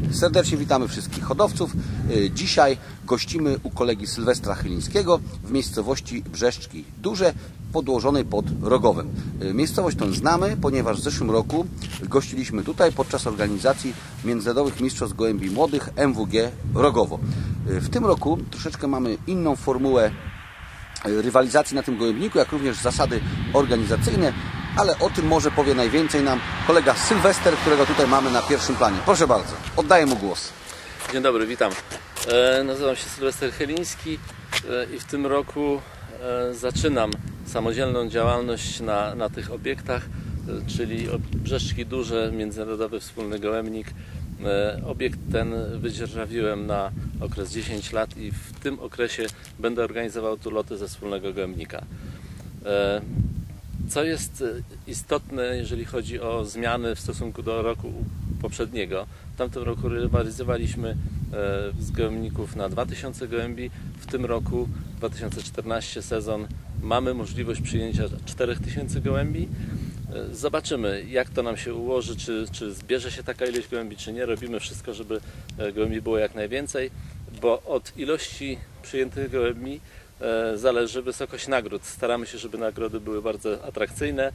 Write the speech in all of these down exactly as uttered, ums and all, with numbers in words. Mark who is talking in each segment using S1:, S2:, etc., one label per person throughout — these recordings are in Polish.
S1: Serdecznie witamy wszystkich hodowców. Dzisiaj gościmy u kolegi Sylwestra Chylińskiego w miejscowości Brzeszczki Duże, podłożonej pod Rogowem. Miejscowość tę znamy, ponieważ w zeszłym roku gościliśmy tutaj podczas organizacji Międzynarodowych Mistrzostw Gołębi Młodych M W G Rogowo. W tym roku troszeczkę mamy inną formułę rywalizacji na tym gołębniku, jak również zasady organizacyjne, ale o tym może powie najwięcej nam kolega Sylwester, którego tutaj mamy na pierwszym planie. Proszę bardzo, oddaję mu głos.
S2: Dzień dobry, witam. E, nazywam się Sylwester Chyliński e, i w tym roku e, zaczynam samodzielną działalność na, na tych obiektach, e, czyli Brzeszczki Duże, Międzynarodowy Wspólny Gołębnik. E, obiekt ten wydzierżawiłem na okres dziesięć lat i w tym okresie będę organizował tu loty ze wspólnego gołębnika. E, Co jest istotne, jeżeli chodzi o zmiany w stosunku do roku poprzedniego. W tamtym roku rywalizowaliśmy z gołębników na dwa tysiące gołębi. W tym roku, dwa tysiące czternasty sezon, mamy możliwość przyjęcia czterech tysięcy gołębi. Zobaczymy, jak to nam się ułoży, czy, czy zbierze się taka ilość gołębi, czy nie. Robimy wszystko, żeby gołębi było jak najwięcej, bo od ilości przyjętych gołębi zależy wysokość nagród. Staramy się, żeby nagrody były bardzo atrakcyjne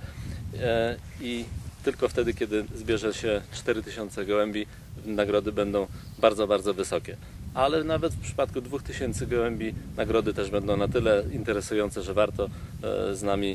S2: i tylko wtedy, kiedy zbierze się cztery tysiące gołębi, nagrody będą bardzo, bardzo wysokie. Ale nawet w przypadku dwóch tysięcy gołębi nagrody też będą na tyle interesujące, że warto z nami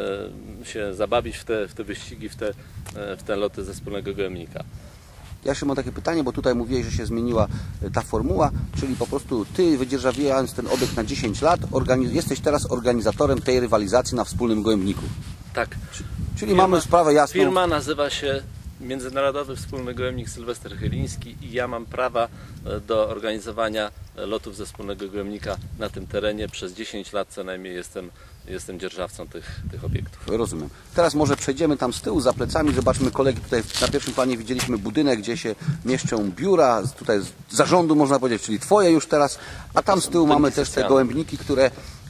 S2: się zabawić w te, w te wyścigi, w te, w te loty ze wspólnego gołębnika.
S1: Ja jeszcze mam takie pytanie, bo tutaj mówiłeś, że się zmieniła ta formuła, czyli po prostu Ty, wydzierżawiając ten obiekt na dziesięć lat, jesteś teraz organizatorem tej rywalizacji na wspólnym gołębniku.
S2: Tak.
S1: Czyli firma, mamy sprawę jasną.
S2: Firma nazywa się Międzynarodowy Wspólny Gołębnik Sylwester Chyliński i ja mam prawa do organizowania lotów ze wspólnego gołębnika na tym terenie. Przez dziesięć lat co najmniej jestem, jestem dzierżawcą tych, tych obiektów. Rozumiem.
S1: Teraz może przejdziemy tam z tyłu, za plecami, zobaczmy kolegi. Tutaj na pierwszym planie widzieliśmy budynek, gdzie się mieszczą biura, tutaj z zarządu można powiedzieć, czyli Twoje już teraz, a tam z tyłu mamy też te gołębniki, które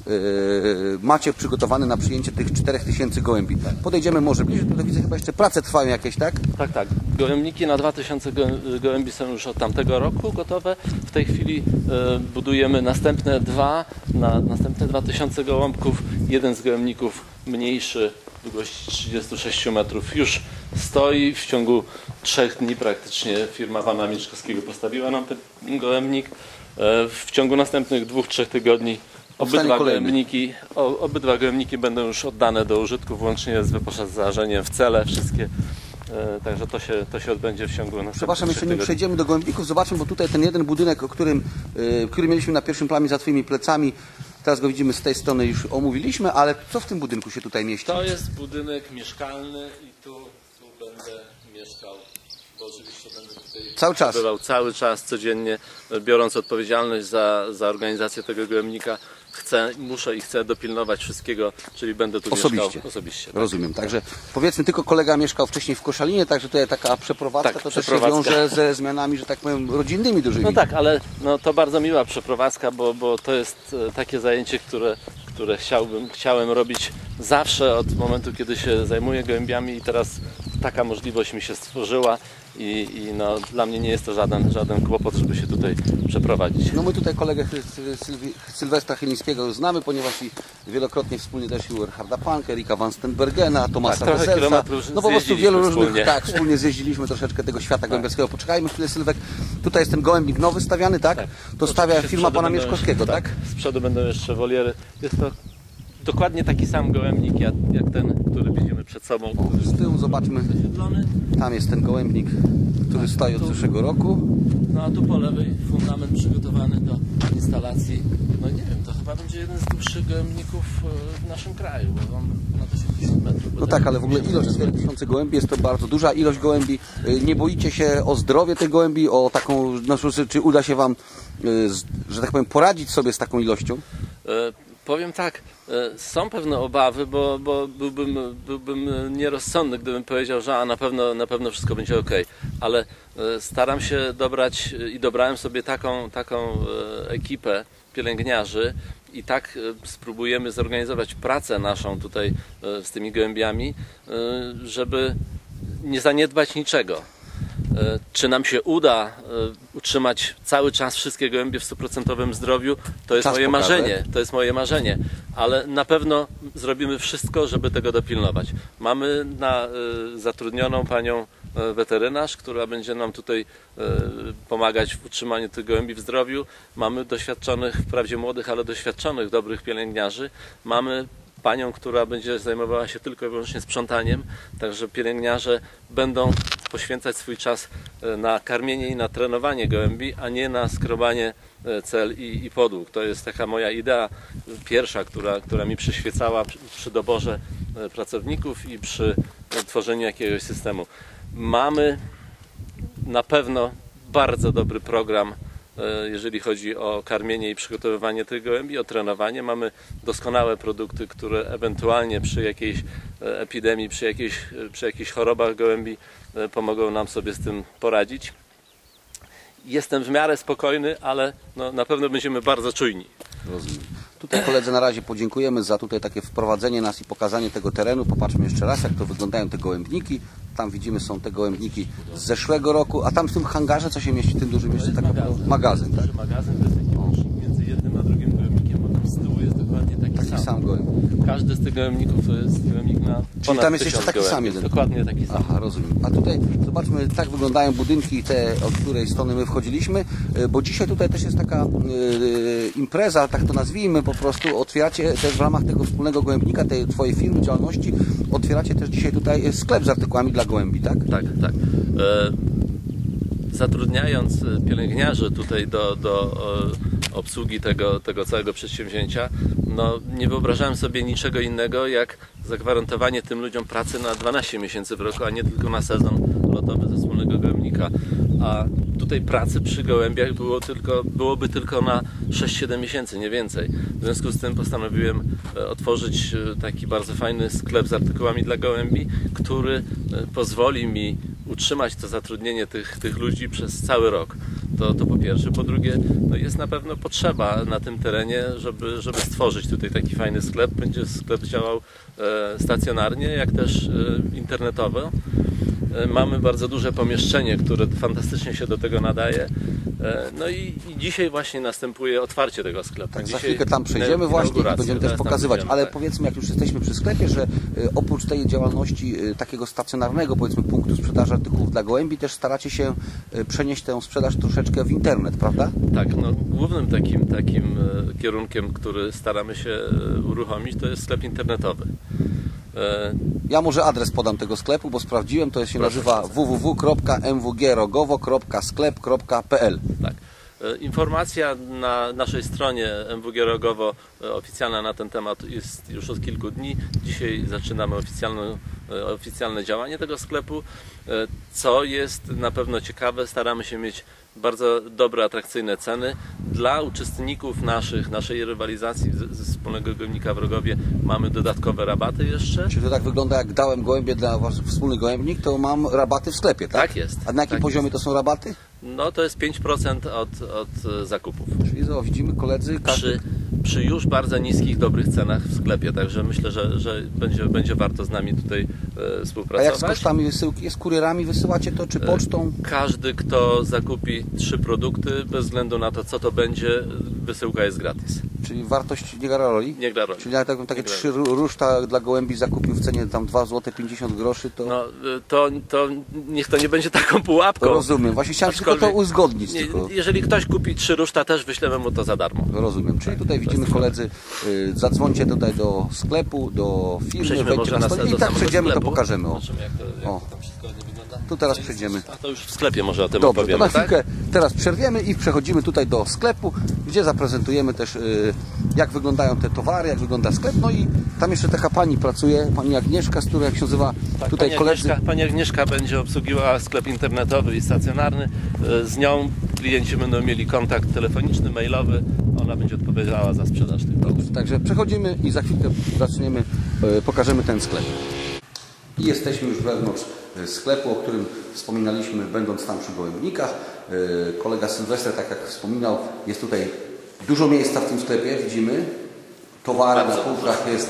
S1: Yy, macie przygotowane na przyjęcie tych czterech tysięcy gołębi. Podejdziemy może bliżej, tutaj widzę chyba jeszcze prace trwają jakieś, tak?
S2: Tak, tak. Gołębniki na dwa tysiące gołębi są już od tamtego roku gotowe. W tej chwili yy, budujemy następne dwa, na następne dwa tysiące gołąbków. Jeden z gołębników mniejszy, długości trzydzieści sześć metrów, już stoi. W ciągu trzech dni praktycznie firma pana Mieczkowskiego postawiła nam ten gołębnik. Yy, w ciągu następnych dwóch, trzech tygodni Obydwa gołębniki, obydwa gołębniki będą już oddane do użytku, włącznie z wyposażeniem w cele wszystkie. E, także to się, to się odbędzie w ciągu następnych.
S1: Przepraszam, jeszcze nie przejdziemy do gołębników. Zobaczmy, bo tutaj ten jeden budynek, o którym, y, który mieliśmy na pierwszym planie za Twoimi plecami, teraz go widzimy z tej strony, już omówiliśmy, ale co w tym budynku się tutaj mieści?
S2: To jest budynek mieszkalny i tu, tu będę mieszkał. Bo oczywiście będę tutaj
S1: cały czas.
S2: Bywał cały czas, codziennie, biorąc odpowiedzialność za, za organizację tego gołębnika. Chcę, muszę i chcę dopilnować wszystkiego, czyli będę tu
S1: osobiście.
S2: mieszkał osobiście. Tak.
S1: Rozumiem. Także powiedzmy, tylko kolega mieszkał wcześniej w Koszalinie, także tutaj taka przeprowadzka
S2: tak,
S1: to
S2: przeprowadzka.
S1: też się wiąże ze zmianami, że tak powiem, rodzinnymi dużymi.
S2: No tak, ale no, to bardzo miła przeprowadzka, bo, bo to jest takie zajęcie, które, które chciałbym, chciałem robić zawsze od momentu, kiedy się zajmuję gołębiami i teraz taka możliwość mi się stworzyła. I, i no, dla mnie nie jest to żaden, żaden kłopot, żeby się tutaj przeprowadzić.
S1: No my tutaj kolegę Sylwestra Chylińskiego już znamy, ponieważ i wielokrotnie wspólnie też i Erharda Pankę, Erika Van Stenbergena, Tomasa
S2: tak,
S1: Weselsa. No po prostu wielu różnych,
S2: wspólnie.
S1: tak, wspólnie zjeździliśmy troszeczkę tego świata gołębiarskiego. Poczekajmy chwilę, Sylwek. Tutaj jest ten gołębnik nowy stawiany, tak? tak. To stawia firma pana Mieczkowskiego, tak?
S2: tak? Z przodu będą jeszcze woliery. Jest to dokładnie taki sam gołębnik jak, jak ten, który widzimy przed sobą.
S1: O, z tyłu zobaczmy, tam jest ten gołębnik, który tak, stoi od zeszłego roku.
S2: No a tu po lewej fundament przygotowany do instalacji. No nie wiem, to chyba będzie jeden z dłuższych gołębników w naszym kraju, bo on ma osiemdziesiąt metrów.
S1: No tak, ale w ogóle ilość cztery tysiące gołębi jest to bardzo duża ilość gołębi. Nie boicie się o zdrowie tych gołębi, o taką, no, czy uda się Wam, że tak powiem, poradzić sobie z taką ilością?
S2: Powiem tak, są pewne obawy, bo, bo byłbym, byłbym nierozsądny, gdybym powiedział, że a na pewno, na pewno wszystko będzie ok, ale staram się dobrać i dobrałem sobie taką, taką ekipę pielęgniarzy i tak spróbujemy zorganizować pracę naszą tutaj z tymi gołębiami, żeby nie zaniedbać niczego. Czy nam się uda utrzymać cały czas wszystkie gołębie w stuprocentowym zdrowiu, to jest
S1: Czas
S2: moje
S1: pokaże.
S2: marzenie, to jest moje marzenie, ale na pewno zrobimy wszystko, żeby tego dopilnować. Mamy na, zatrudnioną panią weterynarz, która będzie nam tutaj pomagać w utrzymaniu tych gołębi w zdrowiu. Mamy doświadczonych, wprawdzie młodych, ale doświadczonych, dobrych pielęgniarzy. Mamy panią, która będzie zajmowała się tylko i wyłącznie sprzątaniem, także pielęgniarze będą poświęcać swój czas na karmienie i na trenowanie gołębi, a nie na skrobanie cel i, i podłóg. To jest taka moja idea pierwsza, która, która mi przyświecała przy, przy doborze pracowników i przy tworzeniu jakiegoś systemu. Mamy na pewno bardzo dobry program, jeżeli chodzi o karmienie i przygotowywanie tych gołębi, o trenowanie. Mamy doskonałe produkty, które ewentualnie przy jakiejś epidemii, przy jakiejś, przy jakichś chorobach gołębi pomogą nam sobie z tym poradzić. Jestem w miarę spokojny, ale no, na pewno będziemy bardzo czujni.
S1: Rozumiem. Tutaj koledze na razie podziękujemy za tutaj takie wprowadzenie nas i pokazanie tego terenu. Popatrzmy jeszcze raz, jak to wyglądają te gołębniki. Tam widzimy, są te gołębniki z zeszłego roku, a tam w tym hangarze, co się mieści, w tym dużym mieście, tak
S2: magazyn.
S1: magazyn, tak?
S2: Magazyn to jest taki łącznik między jednym a drugim gołębnikiem, a tam z tyłu jest dokładnie taki,
S1: Taki
S2: sam.
S1: sam gołębik.
S2: Każdy z tych gołębników to jest gołębnik na
S1: Czyli tam jest jeszcze taki
S2: gołębi.
S1: sam jeden.
S2: Dokładnie taki sam.
S1: Aha, rozumiem. A tutaj zobaczmy, tak wyglądają budynki te, od której strony my wchodziliśmy, bo dzisiaj tutaj też jest taka yy, impreza, tak to nazwijmy po prostu. Otwieracie też w ramach tego wspólnego gołębnika, tej twojej firmy, działalności, otwieracie też dzisiaj tutaj sklep z artykułami dla gołębi, tak?
S2: Tak, tak. E, zatrudniając pielęgniarzy tutaj do, do e, obsługi tego, tego całego przedsięwzięcia, no, nie wyobrażałem sobie niczego innego, jak zagwarantowanie tym ludziom pracy na dwanaście miesięcy w roku, a nie tylko na sezon lotowy ze wspólnego gołębnika. A tutaj pracy przy gołębiach było tylko, byłoby tylko na sześć siedem miesięcy, nie więcej. W związku z tym postanowiłem otworzyć taki bardzo fajny sklep z artykułami dla gołębi, który pozwoli mi utrzymać to zatrudnienie tych, tych ludzi przez cały rok. To, to po pierwsze. Po drugie, no jest na pewno potrzeba na tym terenie, żeby, żeby stworzyć tutaj taki fajny sklep. Będzie sklep działał e, stacjonarnie, jak też e, internetowo. E, mamy bardzo duże pomieszczenie, które fantastycznie się do tego nadaje. E, no i, i dzisiaj właśnie następuje otwarcie tego sklepu.
S1: Tak,
S2: dzisiaj
S1: za chwilkę tam przejdziemy właśnie i będziemy też pokazywać,
S2: pójdziemy,
S1: ale
S2: tak.
S1: powiedzmy, jak już jesteśmy przy sklepie, że y, oprócz tej działalności y, takiego stacjonarnego, powiedzmy, punktu sprzedaży artykułów dla gołębi, też staracie się y, przenieść tę sprzedaż troszeczkę w internet, prawda?
S2: Tak, no głównym takim, takim e, kierunkiem, który staramy się e, uruchomić, to jest sklep internetowy. E,
S1: Ja może adres podam tego sklepu, bo sprawdziłem, to się
S2: Proszę
S1: nazywa
S2: bardzo.
S1: w w w kropka m w g rogowo kropka sklep kropka p l.
S2: Tak. Informacja na naszej stronie M W G Rogowo oficjalna na ten temat jest już od kilku dni. Dzisiaj zaczynamy oficjalne, oficjalne działanie tego sklepu, co jest na pewno ciekawe. Staramy się mieć bardzo dobre, atrakcyjne ceny. Dla uczestników naszych, naszej rywalizacji ze wspólnego gołębnika w Rogowie mamy dodatkowe rabaty jeszcze.
S1: Czyli to tak wygląda, jak dałem gołębie dla wasz wspólny gołębnik, to mam rabaty w sklepie, tak?
S2: Tak jest.
S1: A na jakim
S2: tak
S1: poziomie
S2: jest.
S1: to są rabaty?
S2: No to jest pięć procent od, od zakupów.
S1: Czyli zo, widzimy koledzy, każdy...
S2: Przy, przy już bardzo niskich, dobrych cenach w sklepie, także myślę, że, że będzie, będzie warto z nami tutaj e, współpracować.
S1: A jak z kosztami wysyłki? Z kurierami wysyłacie to, czy pocztą?
S2: Każdy, kto zakupi trzy produkty, bez względu na to, co to będzie, wysyłka jest gratis.
S1: Czyli wartość nie gra roli?
S2: Nie gra roli.
S1: Czyli jak takie
S2: Nie gra
S1: trzy ruszta dla gołębi zakupił w cenie tam dwa złote pięćdziesiąt groszy, to...
S2: No, to, to niech to nie będzie taką pułapką.
S1: To rozumiem. Właśnie chciałem tylko to uzgodnić.
S2: Nie,
S1: tylko.
S2: jeżeli ktoś kupi trzy ruszta, też wyślemy mu to za darmo.
S1: Rozumiem. Czyli tutaj widzimy koledzy, y, zadzwońcie tutaj do sklepu, do firmy,
S2: Przejdźmy
S1: wejdźcie
S2: może
S1: na
S2: na
S1: stronę
S2: do
S1: i tak
S2: samego
S1: przejdziemy,
S2: sklepu.
S1: to pokażemy. O.
S2: Zobaczymy, jak to, jak
S1: O.
S2: to tam wszystko ładnie wygląda.
S1: Tu teraz przejdziemy.
S2: A to już w sklepie może o tym
S1: Dobra, to
S2: opowiemy,
S1: na chwilkę
S2: tak?
S1: teraz przerwiemy i przechodzimy tutaj do sklepu, gdzie zaprezentujemy też y, jak wyglądają te towary, jak wygląda sklep. No i tam jeszcze taka pani pracuje, pani Agnieszka, z którą jak się nazywa
S2: Tak,
S1: tutaj
S2: pani
S1: koledzy.
S2: Agnieszka, pani Agnieszka będzie obsługiwała sklep internetowy i stacjonarny. Z nią klienci będą mieli kontakt telefoniczny, mailowy. Ona będzie odpowiadała za sprzedaż tych produktów.
S1: Także przechodzimy i za chwilkę zaczniemy, y, pokażemy ten sklep. I jesteśmy już wewnątrz sklepu, o którym wspominaliśmy, będąc tam przy gołębnikach. Kolega Sylwester, tak jak wspominał, jest tutaj dużo miejsca w tym sklepie, widzimy. Towary na półkach jest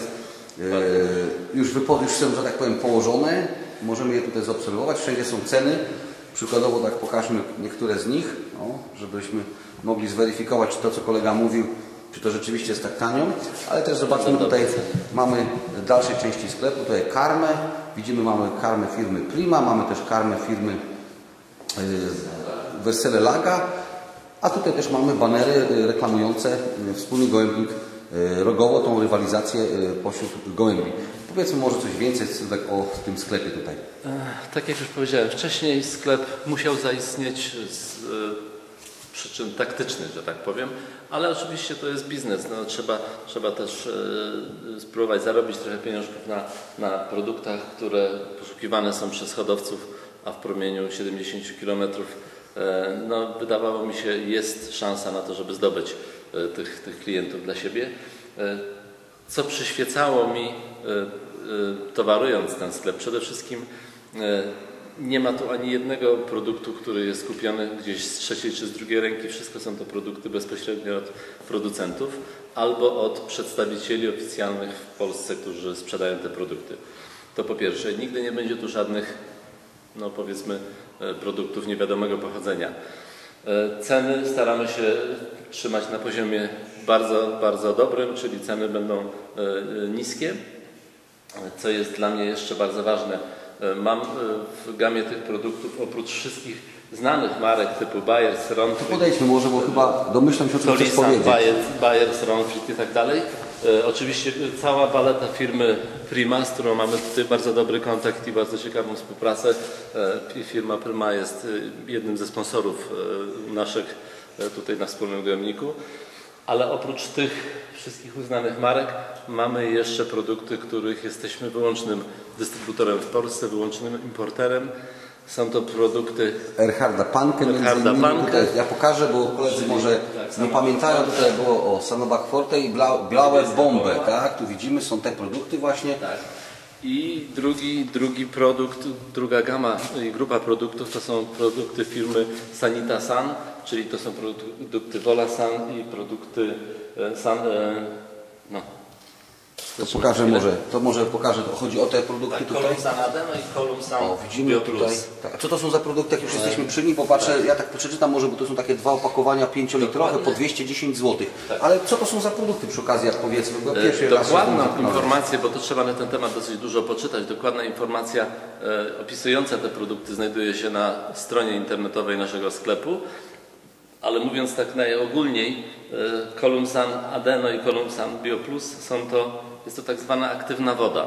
S1: już, wypo, już są, że tak powiem, położone. Możemy je tutaj zaobserwować. Wszędzie są ceny. Przykładowo tak pokażmy niektóre z nich, o, żebyśmy mogli zweryfikować, czy to, co kolega mówił, czy to rzeczywiście jest tak tanio, ale też zobaczmy, tutaj mamy w dalszej części sklepu tutaj karmę, widzimy, mamy karmę firmy Prima, mamy też karmę firmy yy, Wesele Laga, a tutaj też mamy banery reklamujące wspólny gołębnik Rogowo, tą rywalizację pośród gołębi. Powiedzmy może coś więcej o tym sklepie tutaj.
S2: Tak jak już powiedziałem wcześniej, sklep musiał zaistnieć z przyczyn taktycznych, że tak powiem, ale oczywiście to jest biznes. No, trzeba, trzeba też e, spróbować zarobić trochę pieniążków na, na produktach, które poszukiwane są przez hodowców, a w promieniu siedemdziesięciu kilometrów e, no, wydawało mi się, jest szansa na to, żeby zdobyć e, tych, tych klientów dla siebie. E, co przyświecało mi, e, e, towarując ten sklep, przede wszystkim e, nie ma tu ani jednego produktu, który jest kupiony gdzieś z trzeciej czy z drugiej ręki. Wszystko są to produkty bezpośrednio od producentów albo od przedstawicieli oficjalnych w Polsce, którzy sprzedają te produkty. To po pierwsze. Nigdy nie będzie tu żadnych, no powiedzmy, produktów niewiadomego pochodzenia. Ceny staramy się trzymać na poziomie bardzo, bardzo dobrym, czyli ceny będą niskie, co jest dla mnie jeszcze bardzo ważne. Mam w gamie tych produktów oprócz wszystkich znanych marek typu Bayers, Ronfrid.
S1: Podejdźmy może, bo chyba domyślam się, o czym chcesz powiedzieć.
S2: Bayers, Ronfrid i tak dalej. E, oczywiście cała paleta firmy Prima, z którą mamy tutaj bardzo dobry kontakt i bardzo ciekawą współpracę. E, firma Prima jest jednym ze sponsorów e, naszych e, tutaj na wspólnym gołębniku. Ale oprócz tych wszystkich uznanych marek mamy jeszcze produkty, których jesteśmy wyłącznym dystrybutorem w Polsce, wyłącznym importerem. Są to produkty
S1: Erharda Panke,
S2: Erharda Panke.
S1: Tutaj ja pokażę, bo koledzy może tak, nie pamiętają, tutaj było o Sanobak Forte i Blaue Bombe, tak? Tu widzimy, są te produkty właśnie. Tak.
S2: I drugi, drugi produkt, druga gama i grupa produktów to są produkty firmy Sanita San, czyli to są produkty Volasan i produkty San, no.
S1: To pokażę może, to może pokażę, chodzi o te produkty
S2: tak,
S1: tutaj.
S2: Columsan Adeno i Columsan
S1: O, widzimy tutaj.
S2: Bioplus.
S1: Tak. A co to są za produkty, jak już jesteśmy przy nich? Popatrzę, ja tak przeczytam może, bo to są takie dwa opakowania pięciolitrowe po dwieście dziesięć złotych. Tak. Ale co to są za produkty przy okazji, jak powiedzmy? Bo
S2: e, dokładną informację, bo to trzeba na ten temat dosyć dużo poczytać, dokładna informacja e, opisująca te produkty znajduje się na stronie internetowej naszego sklepu. Ale mówiąc tak najogólniej, e, Columsan Adeno i Columsan Bioplus są to, jest to tak zwana aktywna woda.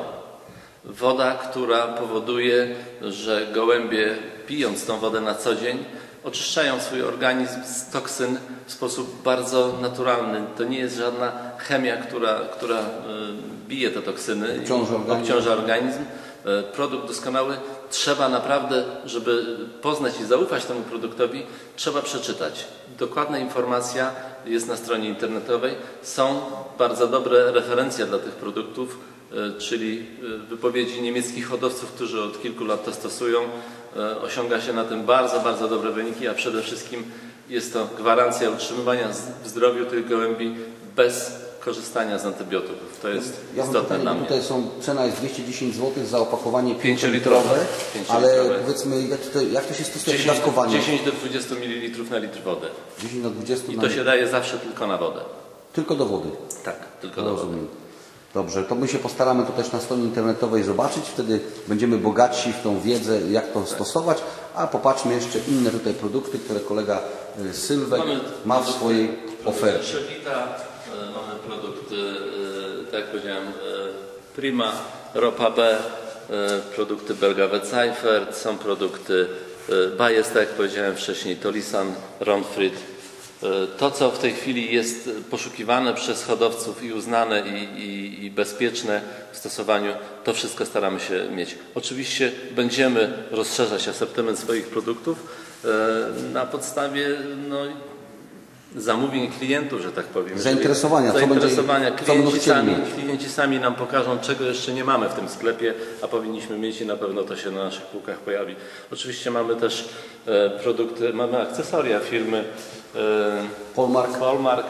S2: Woda, która powoduje, że gołębie, pijąc tą wodę na co dzień, oczyszczają swój organizm z toksyn w sposób bardzo naturalny. To nie jest żadna chemia, która, która bije te toksyny i obciąża organizm. Produkt doskonały. Trzeba naprawdę, żeby poznać i zaufać temu produktowi, trzeba przeczytać. Dokładna informacja jest na stronie internetowej. Są bardzo dobre referencje dla tych produktów, czyli wypowiedzi niemieckich hodowców, którzy od kilku lat to stosują. Osiąga się na tym bardzo, bardzo dobre wyniki, a przede wszystkim jest to gwarancja utrzymywania w zdrowiu tych gołębi bez korzystania z antybiotyków. To jest
S1: ja
S2: istotne dla mnie.
S1: Tutaj są, cena jest dwieście dziesięć złotych za opakowanie pięciolitrowe, ale powiedzmy, jak to, jak to się stosuje do dawkowania?
S2: dziesięć do dwudziestu mililitrów na litr wody.
S1: dziesięć do dwudziestu
S2: I to się daje zawsze tylko na wodę.
S1: Tylko do wody?
S2: Tak, tylko do
S1: Rozumiem.
S2: wody.
S1: Dobrze, to my się postaramy to też na stronie internetowej zobaczyć, wtedy będziemy bogatsi w tą wiedzę, jak to stosować, a popatrzmy jeszcze inne tutaj produkty, które kolega Sylwek mamy ma w swojej ofercie.
S2: Szewita, mamy produkty, tak jak powiedziałem, Prima, Ropa B, produkty Belgawe Zeifert, są produkty Bayers, tak jak powiedziałem wcześniej, Tolisan, Ronfrid. To, co w tej chwili jest poszukiwane przez hodowców i uznane i, i, i bezpieczne w stosowaniu, to wszystko staramy się mieć. Oczywiście będziemy rozszerzać asortyment swoich produktów na podstawie no, zamówień klientów, że tak powiem.
S1: Zainteresowania. Co
S2: Zainteresowania.
S1: będzie,
S2: klienci,
S1: co
S2: sami, klienci sami nam pokażą, czego jeszcze nie mamy w tym sklepie, a powinniśmy mieć i na pewno to się na naszych półkach pojawi. Oczywiście mamy też e, produkty, mamy akcesoria firmy e,
S1: Polmark.
S2: Polmark,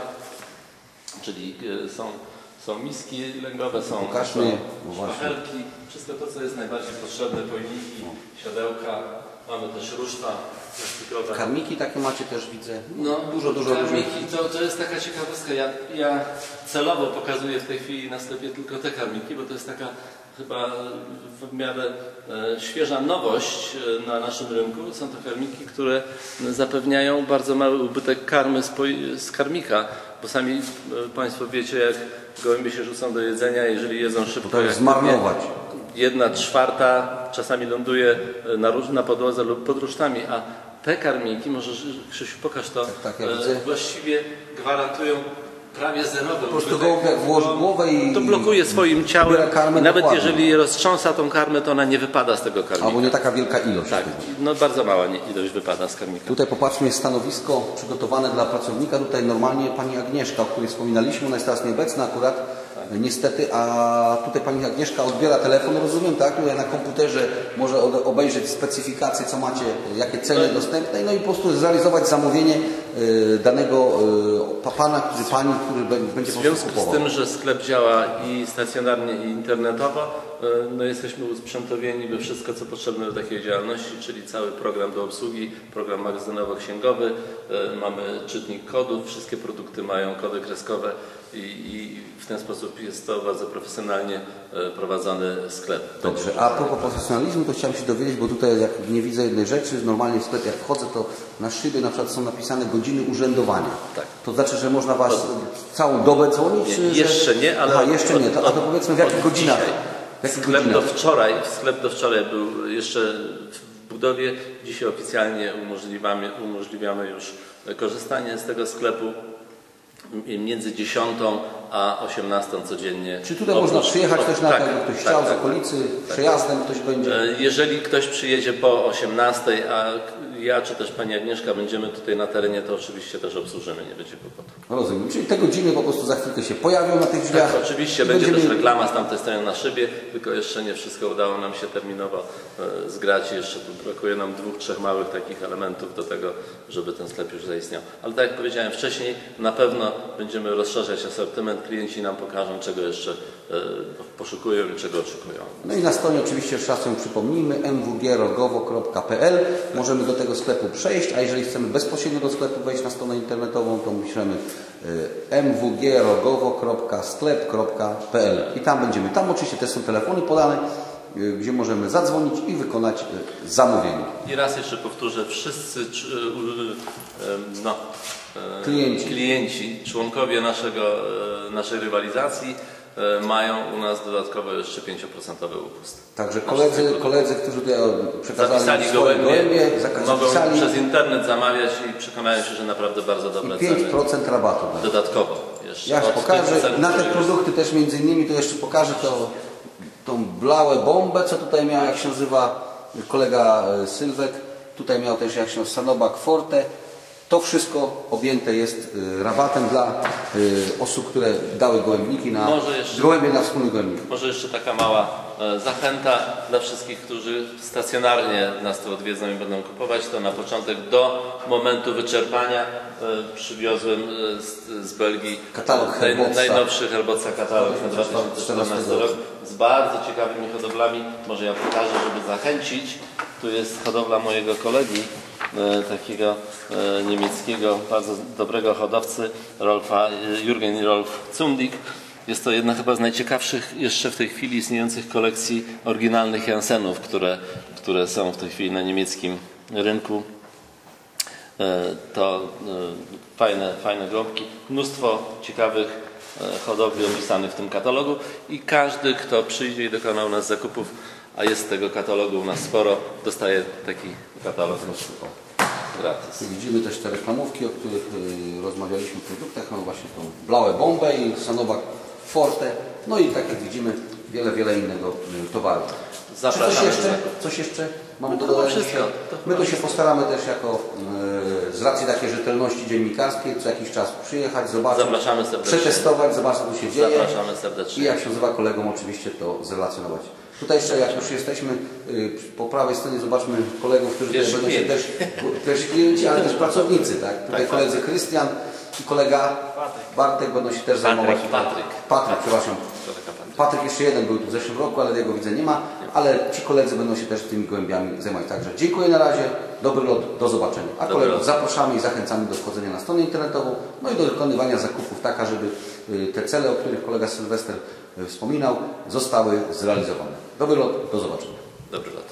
S2: czyli e, są, są miski lęgowe, są,
S1: Pokażmy,
S2: są szpachelki, wszystko to, co jest najbardziej potrzebne, pojemniki, siodełka. Mamy też ruszta plastikowe.
S1: Karmiki takie macie też, widzę.
S2: No,
S1: dużo, dużo różnych.
S2: karmiki, to, to jest taka ciekawostka. Ja, ja celowo pokazuję w tej chwili na sklepie tylko te karmiki, bo to jest taka chyba w miarę e, świeża nowość e, na naszym rynku. Są to karmiki, które zapewniają bardzo mały ubytek karmy z, z karmika, bo sami e, Państwo wiecie, jak gołębie się rzucą do jedzenia, jeżeli jedzą szybko.
S1: To jest zmarnować.
S2: Jedna czwarta czasami ląduje na, na podłodze lub pod rusztami, a te karmiki, może Krzysiu pokaż to,
S1: tak, tak, ja
S2: e,
S1: widzę.
S2: właściwie gwarantują prawie zerowy
S1: Po prostu
S2: ubytek.
S1: gołąb jak włoży głowę i
S2: To blokuje swoim ciałem
S1: karmę
S2: i nawet
S1: dokładnie.
S2: jeżeli je roztrząsa tą karmę, to ona nie wypada z tego karmika.
S1: Albo nie taka wielka ilość.
S2: Tak, no bardzo mała nie- ilość wypada z karmika.
S1: Tutaj popatrzmy, jest stanowisko przygotowane dla pracownika. Tutaj normalnie pani Agnieszka, o której wspominaliśmy, ona jest teraz nieobecna akurat, niestety, a tutaj pani Agnieszka odbiera telefon, rozumiem, tak? Tutaj na komputerze może obejrzeć specyfikacje, co macie, jakie ceny dostępne, no i po prostu zrealizować zamówienie y, danego y, pana, który, pani, który będzie
S2: W
S1: po prostu
S2: związku z
S1: kupował.
S2: tym, że sklep działa i stacjonarnie, i internetowo, no jesteśmy usprzętowieni we wszystko, co potrzebne do takiej działalności, czyli cały program do obsługi, program magazynowo-księgowy, mamy czytnik kodów, wszystkie produkty mają kody kreskowe i, i w ten sposób jest to bardzo profesjonalnie prowadzony sklep.
S1: Dobrze, a propos profesjonalizmu, to chciałem się dowiedzieć, bo tutaj jak nie widzę jednej rzeczy, normalnie w sklepie jak wchodzę, to na szybie na przykład są napisane godziny urzędowania.
S2: Tak.
S1: To znaczy, że można Was całą dobę dzwonić?
S2: Nie,
S1: czy,
S2: jeszcze
S1: że...
S2: nie, ale
S1: Aha, jeszcze nie, to, a to powiedzmy w jakich godzinach? W jakich
S2: Sklep do
S1: godzinach?
S2: wczoraj, sklep do wczoraj był jeszcze w budowie. Dzisiaj oficjalnie umożliwiamy, umożliwiamy już korzystanie z tego sklepu między dziesiątą a osiemnastą codziennie.
S1: Czy tutaj można przyjechać też na
S2: tak,
S1: to, jakby ktoś
S2: tak,
S1: chciał,
S2: tak,
S1: z okolicy,
S2: tak,
S1: przejazdem ktoś będzie?
S2: Jeżeli ktoś przyjedzie po osiemnastej, a ja czy też pani Agnieszka będziemy tutaj na terenie, to oczywiście też obsłużymy, nie będzie kłopotu.
S1: Rozumiem, czyli te godziny po prostu za chwilkę się pojawią na tych drzwiach.
S2: Tak, oczywiście
S1: i
S2: będzie
S1: będziemy...
S2: też reklama z tamtej strony na szybie, tylko jeszcze nie wszystko udało nam się terminowo e, zgrać. Jeszcze tu brakuje nam dwóch, trzech małych takich elementów do tego, żeby ten sklep już zaistniał. Ale tak jak powiedziałem wcześniej, na pewno będziemy rozszerzać asortyment, klienci nam pokażą, czego jeszcze e, poszukują i czego oczekują.
S1: No i na stronie oczywiście jeszcze raz ją przypomnijmy, m w g rogowo kropka p l. Możemy do tego sklepu przejść, a jeżeli chcemy bezpośrednio do sklepu wejść na stronę internetową, to piszemy m w g rogowo kropka sklep kropka p l i tam będziemy. Tam oczywiście też są telefony podane, gdzie możemy zadzwonić i wykonać zamówienie.
S2: I raz jeszcze powtórzę, wszyscy no,
S1: Klienci.
S2: klienci, członkowie naszego, naszej rywalizacji mają u nas dodatkowo jeszcze pięć procent upust.
S1: Także koledzy, koledzy, którzy tutaj przekazali
S2: zapisali
S1: swoje
S2: gołębie,
S1: gołębie,
S2: mogą
S1: zapisali
S2: przez internet zamawiać i przekonają się, że naprawdę bardzo dobre
S1: i pięć
S2: ceny.
S1: procent rabatu.
S2: Dodatkowo jeszcze.
S1: Ja
S2: od
S1: pokażę,
S2: tych cen,
S1: na te
S2: które już-
S1: produkty też między innymi, to jeszcze pokażę to, tą blałę bombę, co tutaj miał, jak się nazywa kolega Sylwek. Tutaj miał też, jak się Sanobak Forte. To wszystko objęte jest y, rabatem dla y, osób, które dały gołębniki na
S2: Może jeszcze-
S1: gołębie na wspólny gołębnik.
S2: Może jeszcze taka mała e, zachęta dla wszystkich, którzy stacjonarnie nas tu odwiedzą i będą kupować, to na początek do momentu wyczerpania e, przywiozłem e, z, z Belgii
S1: Katalog
S2: naj,
S1: Herboca.
S2: najnowszy Herboca katalog na dwa tysiące czternasty rok z bardzo ciekawymi hodowlami. Może ja pokażę, żeby zachęcić. Tu jest hodowla mojego kolegi, e, takiego e, niemieckiego, bardzo dobrego hodowcy, Rolfa, e, Jürgen Rolf Zundig. Jest to jedna chyba z najciekawszych jeszcze w tej chwili istniejących kolekcji oryginalnych Jansenów, które, które są w tej chwili na niemieckim rynku. E, to e, fajne, fajne gołąbki. Mnóstwo ciekawych e, hodowli opisanych w tym katalogu i każdy, kto przyjdzie i dokona u nas zakupów, a jest tego katalogu u nas sporo, dostaje taki katalog gratis.
S1: Widzimy też te reklamówki, o których y, rozmawialiśmy w produktach. Mamy właśnie tą blałę bombę i Sanobak Forte. No i tak jak widzimy, wiele, wiele innego y, towaru. Czy
S2: Zapraszamy
S1: coś
S2: do
S1: jeszcze?
S2: zakupu.
S1: Coś jeszcze mamy do
S2: No to
S1: dodania
S2: wszystko.
S1: dzisiaj?
S2: To
S1: My tu się postaramy też jako y, z racji takiej rzetelności dziennikarskiej co jakiś czas przyjechać, zobaczyć,
S2: Zapraszamy serdecznie.
S1: przetestować, zobaczyć co tu się dzieje.
S2: Zapraszamy
S1: I
S2: serdecznie.
S1: jak się nazywa kolegom oczywiście to zrelacjonować. Tutaj jeszcze jak już jesteśmy y, po prawej stronie zobaczmy kolegów, którzy tutaj
S2: Pierwsi
S1: będą się też,
S2: klienci.
S1: też klienci, ale też pracownicy, tak? Tutaj
S2: Tak,
S1: koledzy Krystian i kolega Bartek będą się też zajmować.
S2: Patryk.
S1: Patryk, przepraszam.
S2: Kolega Patryk.
S1: Patryk jeszcze jeden był tu w zeszłym roku, ale jego widzę nie ma, ale ci koledzy będą się też tymi gołębiami zajmować. Także dziękuję na razie, dobry lot, do zobaczenia. A
S2: Dobry
S1: kolegów
S2: lot.
S1: zapraszamy i zachęcamy do wchodzenia na stronę internetową, no i do wykonywania zakupów tak, żeby te cele, o których kolega Sylwester wspominał, zostały zrealizowane. Dobry lot, do zobaczenia.
S2: Dobry lot.